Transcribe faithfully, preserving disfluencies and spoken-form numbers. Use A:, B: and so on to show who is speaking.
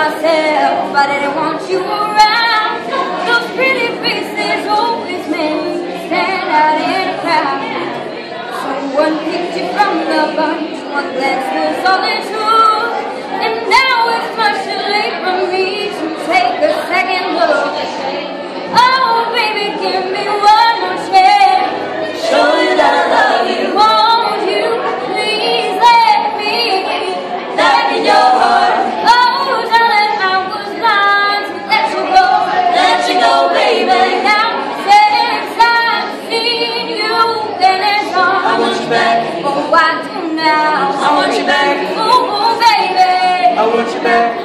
A: myself, I didn't want you around. Those pretty faces always made me stand out in a crowd. Someone picked you from the bunch, one glance was all it took. And now it's much too late for me to take a second look. Oh baby, give me one more chance.
B: Show you that I love you.
A: Won't you please let me
B: Back in your heart.
A: Oh darling, I was blind to let you go.
B: Let you go, baby.
A: Now since I've seen you, then it's all
B: I want you back.
A: Oh, I do now.
B: I want you back.
A: Oh, baby,
B: I want you back.